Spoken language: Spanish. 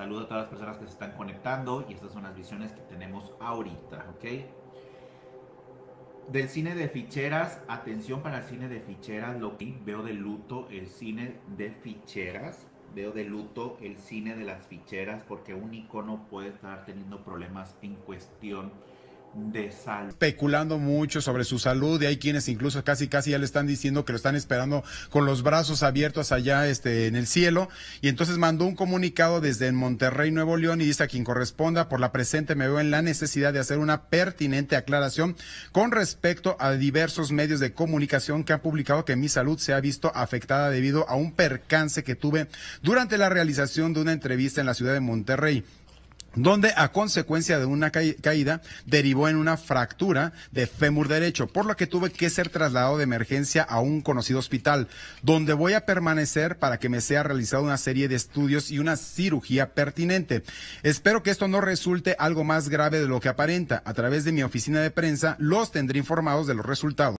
Saludo a todas las personas que se están conectando y estas son las visiones que tenemos ahorita, ¿ok? Del cine de ficheras, atención para el cine de ficheras, lo que veo de luto el cine de ficheras, veo de luto el cine de las ficheras porque un icono puede estar teniendo problemas en cuestión de salud. Especulando mucho sobre su salud y hay quienes incluso casi ya le están diciendo que lo están esperando con los brazos abiertos allá en el cielo, y entonces mandó un comunicado desde Monterrey, Nuevo León, y dice: a quien corresponda, por la presente me veo en la necesidad de hacer una pertinente aclaración con respecto a diversos medios de comunicación que han publicado que mi salud se ha visto afectada debido a un percance que tuve durante la realización de una entrevista en la ciudad de Monterrey, donde a consecuencia de una caída derivó en una fractura de fémur derecho, por lo que tuve que ser trasladado de emergencia a un conocido hospital, donde voy a permanecer para que me sea realizada una serie de estudios y una cirugía pertinente. Espero que esto no resulte algo más grave de lo que aparenta. A través de mi oficina de prensa los tendré informados de los resultados.